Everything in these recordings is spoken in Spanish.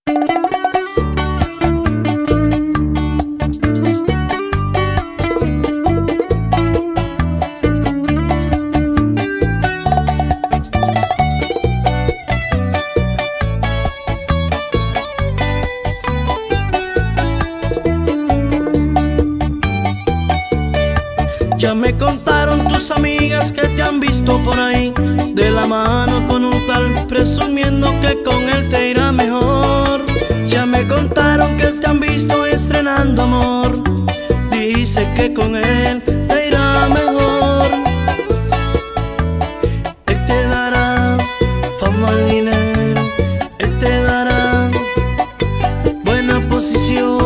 Ya me contaron tus amigas que te han visto por ahí de la mano con un tal, presumiendo que con él te irá mejor. Ya me contaron que te han visto estrenando amor, dice que con él te irá mejor. Él te dará fama, dinero, él te dará buena posición,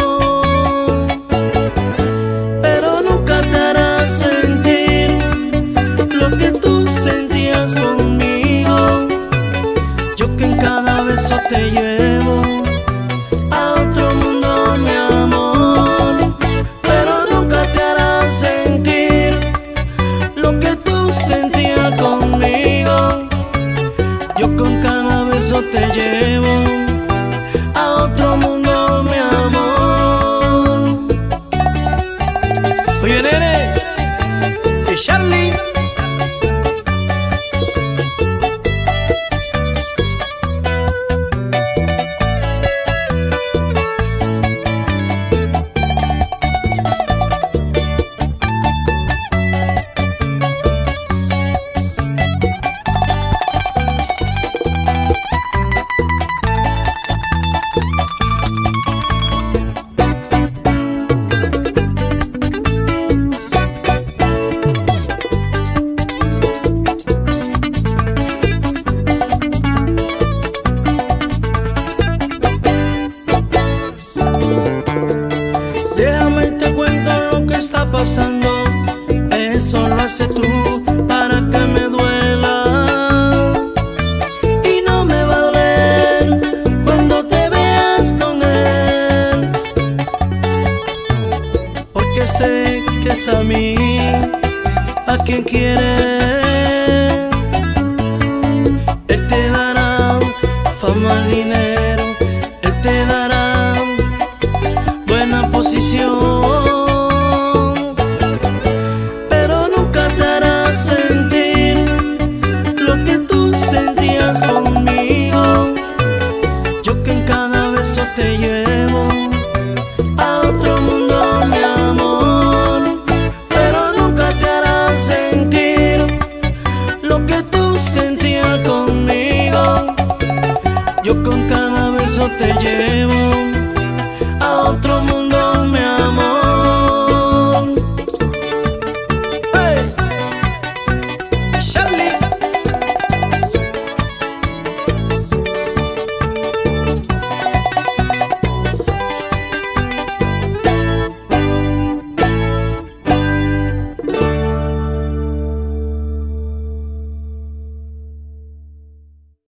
te llevo a otro mundo, mi amor, pero nunca te hará sentir lo que tú sentías conmigo. Yo con cada beso te llevo a otro mundo, mi amor. Oye, nene, de Charlie. Déjame te cuento lo que está pasando, eso lo haces tú para que me duela, y no me va a doler cuando te veas con él, porque sé que es a mí a quien quiere. Él te dará fama, dinero, él te dará buena posición, pero nunca te hará sentir lo que tú sentías conmigo. Yo que en cada beso te llevo a otro mundo, mi amor, pero nunca te hará sentir lo que tú sentías conmigo. Yo con cada beso te llevo